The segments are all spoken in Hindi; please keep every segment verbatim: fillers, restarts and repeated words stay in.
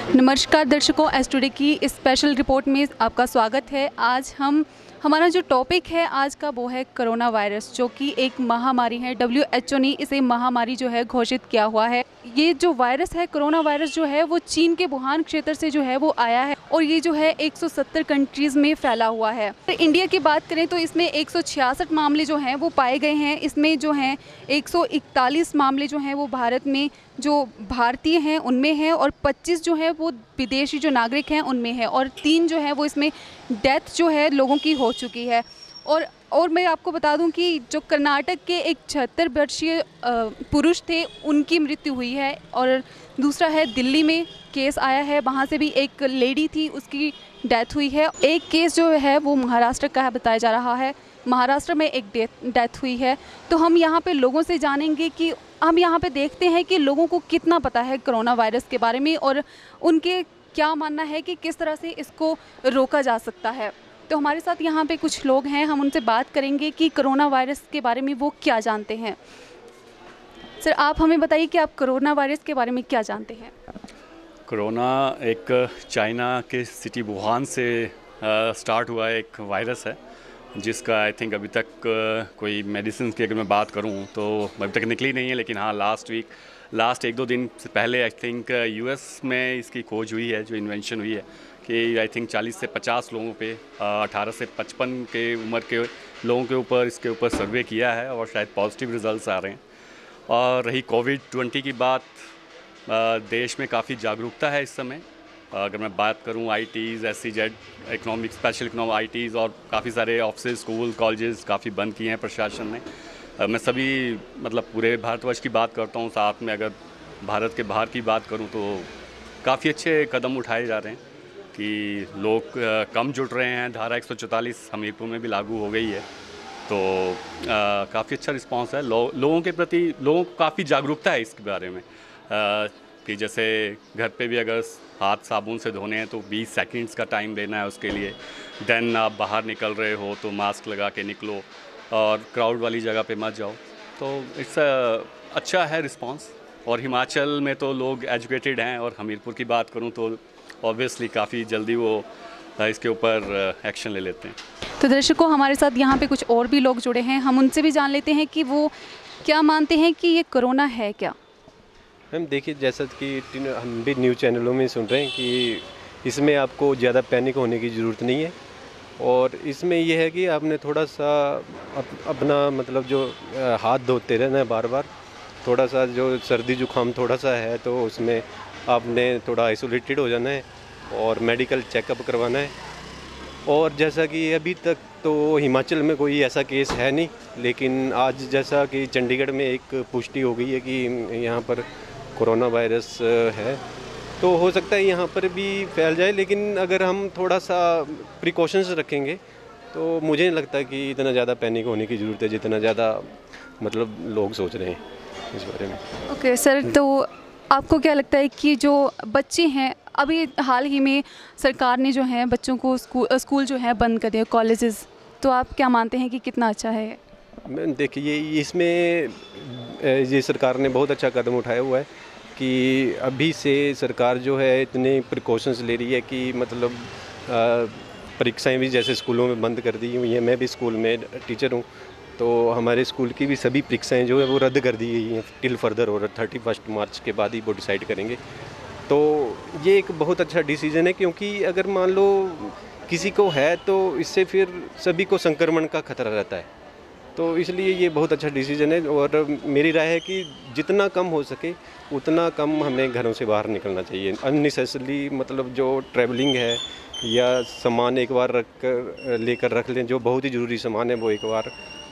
नमस्कार दर्शकों, एस टुडे की इस स्पेशल रिपोर्ट में आपका स्वागत है। आज हम हमारा जो टॉपिक है आज का वो है कोरोना वायरस, जो कि एक महामारी है। डब्ल्यू एच ओ ने इसे महामारी जो है घोषित किया हुआ है। ये जो वायरस है, कोरोना वायरस जो है वो चीन के वुहान क्षेत्र से जो है वो आया है और ये जो है एक सौ सत्तर कंट्रीज़ में फैला हुआ है। तो इंडिया की बात करें तो इसमें एक सौ छियासठ मामले जो हैं वो पाए गए हैं। इसमें जो हैं एक सौ इकतालीस मामले जो हैं वो भारत में जो भारतीय हैं उनमें हैं और पच्चीस जो है वो विदेशी जो नागरिक हैं उनमें है और तीन जो है वो इसमें डेथ जो है लोगों की हो चुकी है। और और मैं आपको बता दूं कि जो कर्नाटक के एक छिहत्तर वर्षीय पुरुष थे उनकी मृत्यु हुई है और दूसरा है दिल्ली में केस आया है, वहाँ से भी एक लेडी थी उसकी डेथ हुई है। एक केस जो है वो महाराष्ट्र का है बताया जा रहा है, महाराष्ट्र में एक डेथ डेथ हुई है। तो हम यहाँ पे लोगों से जानेंगे कि हम यहाँ पे देखते हैं कि लोगों को कितना पता है कोरोना वायरस के बारे में और उनके क्या मानना है कि किस तरह से इसको रोका जा सकता है। तो हमारे साथ यहाँ पे कुछ लोग हैं, हम उनसे बात करेंगे कि कोरोना वायरस के बारे में वो क्या जानते हैं। सर, आप हमें बताइए कि आप कोरोना वायरस के बारे में क्या जानते हैं। कोरोना एक चाइना के सिटी वुहान से स्टार्ट हुआ एक वायरस है जिसका आई थिंक अभी तक uh, कोई मेडिसिन की अगर मैं बात करूं तो अभी तक निकली नहीं है, लेकिन हाँ लास्ट वीक लास्ट एक दो दिन से पहले आई थिंक यूएस में इसकी खोज हुई है, जो इन्वेंशन हुई है कि आई थिंक चालीस से पचास लोगों पे अठारह से पचपन के उम्र के लोगों के ऊपर इसके ऊपर सर्वे किया है और शायद पॉजिटिव रिजल्ट्स आ रहे हैं। और रही कोविड ट्वेंटी की बात, देश में काफ़ी जागरूकता है इस समय। अगर मैं बात करूं I Ts, S C Z, economic special economic I Ts और काफ़ी सारे ऑफिस, स्कूल, कॉलेजेस काफ़ी बंद किए हैं प्रशासन ने। मैं सभी मतलब पूरे भारतवर्ष की बात करता हूं, साथ में अगर भारत के बाहर की बात करूं तो काफ़ी अच्छे कदम उठाए जा रहे हैं कि लोग कम जुट रहे हैं। धारा एक सौ चौतालीस हमीरपुर में भी लागू हो गई है, तो काफ़ी अच्छा रिस्पांस है। लो, लोगों के प्रति लोगों को काफ़ी जागरूकता है इसके बारे में आ, कि जैसे घर पे भी अगर हाथ साबुन से धोने हैं तो बीस सेकंड्स का टाइम देना है उसके लिए। देन आप बाहर निकल रहे हो तो मास्क लगा के निकलो और क्राउड वाली जगह पे मत जाओ। तो इट्स अच्छा है रिस्पांस। और हिमाचल में तो लोग एजुकेटेड हैं और हमीरपुर की बात करूं तो ऑब्वियसली काफ़ी जल्दी वो इसके ऊपर एक्शन ले लेते हैं। तो दर्शकों, हमारे साथ यहाँ पे कुछ और भी लोग जुड़े हैं, हम उनसे भी जान लेते हैं कि वो क्या मानते हैं कि ये कोरोना है क्या। मैम देखिए, जैसा कि हम भी न्यूज़ चैनलों में सुन रहे हैं कि इसमें आपको ज़्यादा पैनिक होने की ज़रूरत नहीं है और इसमें यह है कि आपने थोड़ा सा अप, अपना मतलब जो हाथ धोते रहना है बार बार। थोड़ा सा जो सर्दी जुकाम थोड़ा सा है तो उसमें आपने थोड़ा आइसोलेटेड हो जाना है और मेडिकल चेकअप करवाना है। और जैसा कि अभी तक तो हिमाचल में कोई ऐसा केस है नहीं, लेकिन आज जैसा कि चंडीगढ़ में एक पुष्टि हो गई है कि यहाँ पर कोरोना वायरस है, तो हो सकता है यहाँ पर भी फैल जाए। लेकिन अगर हम थोड़ा सा प्रिकॉशंस रखेंगे तो मुझे नहीं लगता कि इतना ज़्यादा पैनिक होने की ज़रूरत है जितना ज़्यादा मतलब लोग सोच रहे हैं इस बारे में। ओके सर, तो आपको क्या लगता है कि जो बच्चे हैं, अभी हाल ही में सरकार ने जो है बच्चों को स्कूल स्कूल जो है बंद कर दिया, कॉलेजेस, तो आप क्या मानते हैं कि कितना अच्छा है? मैं देखिए, इसमें ये सरकार ने बहुत अच्छा कदम उठाया हुआ है कि अभी से सरकार जो है इतने प्रिकॉशंस ले रही है कि मतलब परीक्षाएं भी जैसे स्कूलों में बंद कर दी हुई हैं। मैं भी स्कूल में टीचर हूँ, तो हमारे स्कूल की भी सभी परीक्षाएं जो है वो रद्द कर दी गई हैं टिल फर्दर, और थर्टी फर्स्ट मार्च के बाद ही वो डिसाइड करेंगे। तो ये एक बहुत अच्छा डिसीजन है, क्योंकि अगर मान लो किसी को है तो इससे फिर सभी को संक्रमण का खतरा रहता है। तो इसलिए ये बहुत अच्छा डिसीजन है और मेरी राय है कि जितना कम हो सके उतना कम हमें घरों से बाहर निकलना चाहिए। अननेसेसरली मतलब जो ट्रैवलिंग है या सामान एक बार रख कर लेकर रख लें, जो बहुत ही ज़रूरी सामान है वो एक बार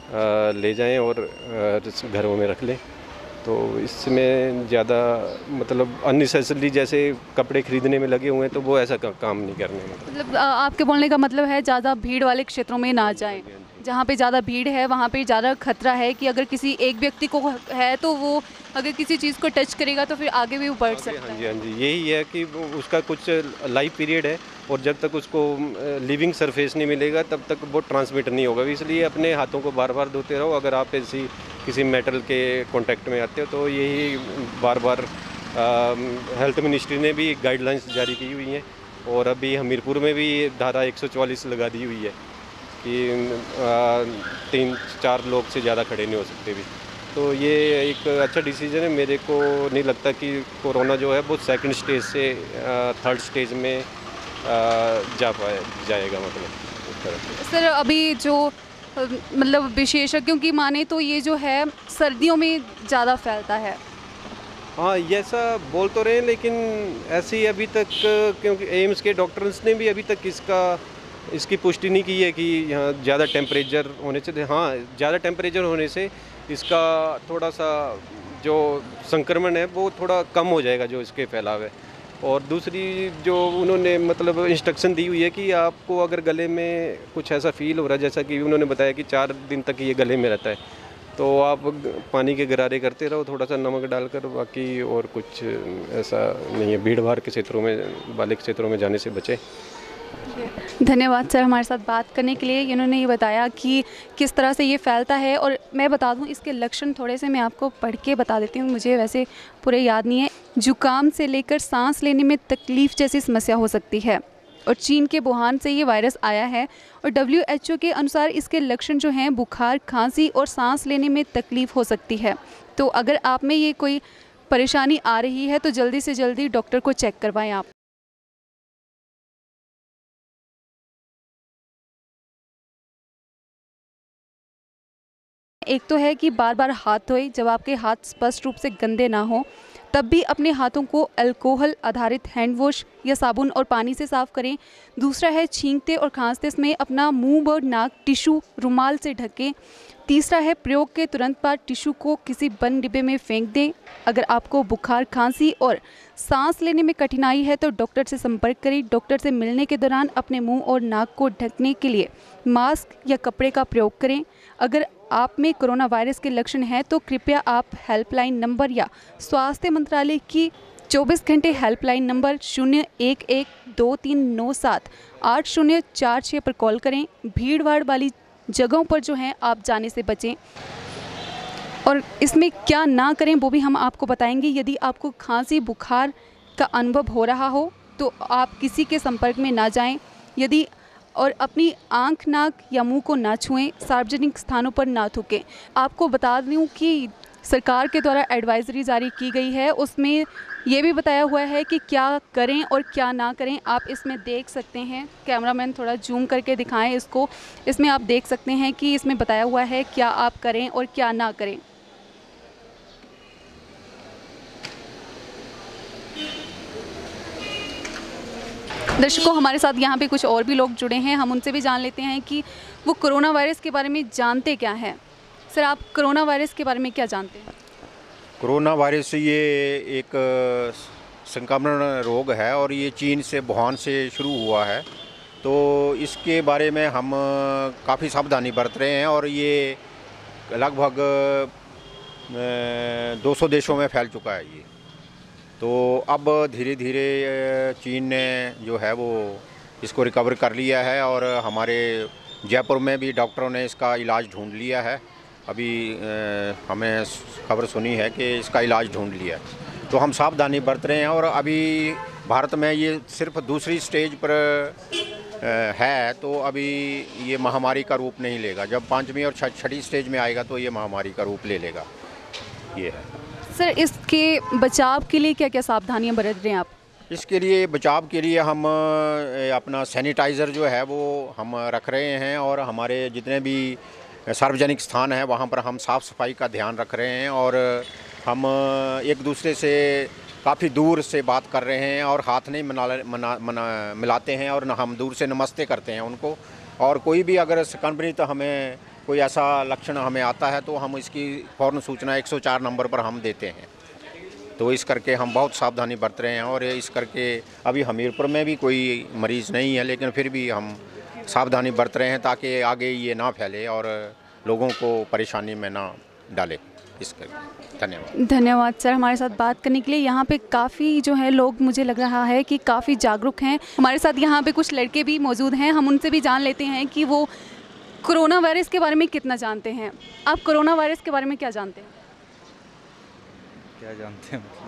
ले जाएं और घरों में रख लें। तो इसमें ज़्यादा मतलब अननेसेसरली जैसे कपड़े खरीदने में लगे हुए हैं तो वो ऐसा काम नहीं करने में। मतलब आपके बोलने का मतलब है ज़्यादा भीड़ वाले क्षेत्रों में ना जाएं। जहाँ पे ज़्यादा भीड़ है वहाँ पे ज़्यादा खतरा है कि अगर किसी एक व्यक्ति को है तो वो अगर किसी चीज़ को टच करेगा तो फिर आगे भी वो बढ़ सकता है। हाँ जी, हाँ जी, यही है कि उसका कुछ लाइफ पीरियड है और जब तक उसको लिविंग सरफेस नहीं मिलेगा तब तक वो ट्रांसमिट नहीं होगा। इसलिए अपने हाथों को बार बार धोते रहो। अगर आप ऐसी किसी मेटल के कांटेक्ट में आते हो तो यही बार बार हेल्थ मिनिस्ट्री ने भी गाइडलाइंस जारी की हुई हैं और अभी हमीरपुर में भी धारा एक सौ चौवालीस लगा दी हुई है कि तीन चार लोग से ज़्यादा खड़े नहीं हो सकते भी। तो ये एक अच्छा डिसीजन है। मेरे को नहीं लगता कि कोरोना जो है वो सेकंड स्टेज से थर्ड स्टेज में जा पाए जाएगा, मतलब उस तरह। सर अभी जो मतलब विशेषज्ञों की माने तो ये जो है सर्दियों में ज़्यादा फैलता है। हाँ, ये ऐसा बोल तो रहे हैं, लेकिन ऐसे ही अभी तक, क्योंकि एम्स के डॉक्टर्स ने भी अभी तक इसका इसकी पुष्टि नहीं की है कि यहाँ ज़्यादा टेम्परेचर होने से, हाँ ज़्यादा टेम्परेचर होने से इसका थोड़ा सा जो संक्रमण है वो थोड़ा कम हो जाएगा, जो इसके फैलाव है। और दूसरी जो उन्होंने मतलब इंस्ट्रक्शन दी हुई है कि आपको अगर गले में कुछ ऐसा फील हो रहा है, जैसा कि उन्होंने बताया कि चार दिन तक ये गले में रहता है, तो आप पानी के गरारे करते रहो थोड़ा सा नमक डालकर, बाकी और कुछ ऐसा नहीं है। भीड़ भाड़ के क्षेत्रों में वाले क्षेत्रों में जाने से बचें। धन्यवाद सर हमारे साथ बात करने के लिए। इन्होंने ये बताया कि किस तरह से ये फैलता है, और मैं बता दूं इसके लक्षण थोड़े से मैं आपको पढ़ के बता देती हूँ, मुझे वैसे पूरे याद नहीं है। जुकाम से लेकर सांस लेने में तकलीफ़ जैसी समस्या हो सकती है, और चीन के वुहान से ये वायरस आया है। और डब्ल्यू एच ओ के अनुसार इसके लक्षण जो हैं बुखार, खांसी और सांस लेने में तकलीफ़ हो सकती है। तो अगर आप में ये कोई परेशानी आ रही है तो जल्दी से जल्दी डॉक्टर को चेक करवाएं आप। एक तो है कि बार बार हाथ धोएं, जब आपके हाथ स्पष्ट रूप से गंदे ना हो तब भी अपने हाथों को अल्कोहल आधारित हैंड वॉश या साबुन और पानी से साफ़ करें। दूसरा है छींकते और खांसते समय अपना मुंह और नाक टिश्यू रुमाल से ढकें। तीसरा है प्रयोग के तुरंत बाद टिश्यू को किसी बंद डिब्बे में फेंक दें। अगर आपको बुखार, खांसी और सांस लेने में कठिनाई है तो डॉक्टर से संपर्क करें। डॉक्टर से मिलने के दौरान अपने मुंह और नाक को ढकने के लिए मास्क या कपड़े का प्रयोग करें। अगर आप में कोरोना वायरस के लक्षण हैं तो कृपया आप हेल्पलाइन नंबर या स्वास्थ्य मंत्रालय की चौबीस घंटे हेल्पलाइन नंबर शून्य एक एक दो तीन नौ सात आठ शून्य चार छः पर कॉल करें। भीड़ भाड़ वाली जगहों पर जो है आप जाने से बचें, और इसमें क्या ना करें वो भी हम आपको बताएंगे। यदि आपको खांसी, बुखार का अनुभव हो रहा हो तो आप किसी के संपर्क में ना जाएं। यदि और अपनी आंख, नाक या मुंह को ना छुएं। सार्वजनिक स्थानों पर ना थूकें। आपको बता दूं कि सरकार के द्वारा एडवाइजरी जारी की गई है, उसमें ये भी बताया हुआ है कि क्या करें और क्या ना करें। आप इसमें देख सकते हैं, कैमरामैन थोड़ा जूम करके दिखाएं इसको। इसमें आप देख सकते हैं कि इसमें बताया हुआ है क्या आप करें और क्या ना करें। दर्शकों, हमारे साथ यहाँ पे कुछ और भी लोग जुड़े हैं, हम उनसे भी जान लेते हैं कि वो कोरोना वायरस के बारे में जानते क्या हैं। सर, आप कोरोना वायरस के बारे में क्या जानते हैं? कोरोना वायरस ये एक संक्रमण रोग है और ये चीन से, वुहान से शुरू हुआ है। तो इसके बारे में हम काफ़ी सावधानी बरत रहे हैं और ये लगभग दो सौ देशों में फैल चुका है ये। तो अब धीरे धीरे चीन ने जो है वो इसको रिकवर कर लिया है और हमारे जयपुर में भी डॉक्टरों ने इसका इलाज ढूंढ लिया है। अभी हमें खबर सुनी है कि इसका इलाज ढूंढ लिया है। तो हम सावधानी बरत रहे हैं और अभी भारत में ये सिर्फ दूसरी स्टेज पर है, तो अभी ये महामारी का रूप नहीं लेगा। जब पाँचवीं और छठी स्टेज में आएगा तो ये महामारी का रूप ले लेगा। ये है। सर, इसके बचाव के लिए क्या क्या सावधानियां बरत रहे हैं आप? इसके लिए बचाव के लिए हम अपना सैनिटाइज़र जो है वो हम रख रहे हैं और हमारे जितने भी सार्वजनिक स्थान हैं वहाँ पर हम साफ़ सफाई का ध्यान रख रहे हैं और हम एक दूसरे से काफ़ी दूर से बात कर रहे हैं और हाथ नहीं मना, मना, मना मिलाते हैं और न हम दूर से नमस्ते करते हैं उनको। और कोई भी अगर संक्रमित हमें कोई ऐसा लक्षण हमें आता है तो हम इसकी फ़ौरन सूचना एक सौ चार नंबर पर हम देते हैं। तो इस करके हम बहुत सावधानी बरत रहे हैं और इस करके अभी हमीरपुर में भी कोई मरीज़ नहीं है, लेकिन फिर भी हम सावधानी बरत रहे हैं ताकि आगे ये ना फैले और लोगों को परेशानी में ना डाले। इस करके धन्यवाद। धन्यवाद सर हमारे साथ बात करने के लिए। यहाँ पे काफ़ी जो है लोग, मुझे लग रहा है कि काफ़ी जागरूक हैं। हमारे साथ यहाँ पे कुछ लड़के भी मौजूद हैं, हम उनसे भी जान लेते हैं कि वो कोरोना वायरस के बारे में कितना जानते हैं। आप कोरोना वायरस के बारे में क्या जानते हैं? क्या जानते हैं मतलब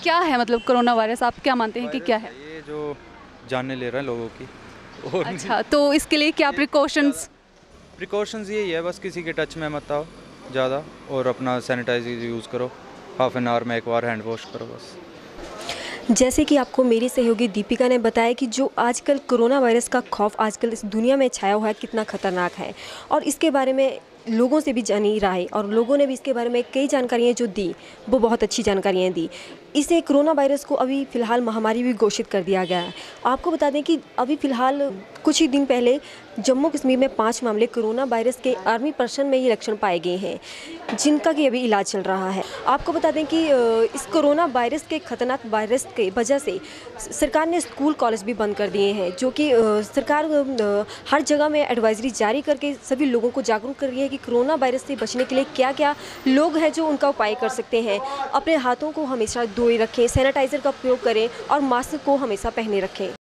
क्या है मतलब कोरोना वायरस, आप क्या मानते हैं कि क्या है? ये जो जाने ले रहा है लोगों की, और अच्छा, तो इसके लिए क्या प्रिकॉशंस? प्रिकॉशंस यही है, बस किसी के टच में मत आओ ज़्यादा, और अपना सैनिटाइजर यूज़ करो, हाफ एन आवर में एक बार हैंड वॉश करो बस। जैसे कि आपको मेरी सहयोगी दीपिका ने बताया कि जो आजकल कोरोना वायरस का खौफ आजकल इस दुनिया में छाया हुआ है कितना ख़तरनाक है, और इसके बारे में लोगों से भी जानी राय, और लोगों ने भी इसके बारे में कई जानकारियाँ जो दी वो बहुत अच्छी जानकारियाँ दी। इसे कोरोना वायरस को अभी फ़िलहाल महामारी भी घोषित कर दिया गया है। आपको बता दें कि अभी फ़िलहाल कुछ ही दिन पहले जम्मू कश्मीर में पाँच मामले कोरोना वायरस के आर्मी पर्सन में ये लक्षण पाए गए हैं, जिनका कि अभी इलाज चल रहा है। आपको बता दें कि इस कोरोना वायरस के खतरनाक वायरस के वजह से सरकार ने स्कूल कॉलेज भी बंद कर दिए हैं, जो कि सरकार हर जगह में एडवाइजरी जारी करके सभी लोगों को जागरूक कर रही है कि कोरोना वायरस से बचने के लिए क्या क्या लोग हैं जो उनका उपाय कर सकते हैं। अपने हाथों को हमेशा धोए रखें, सैनिटाइज़र का प्रयोग करें और मास्क को हमेशा पहने रखें।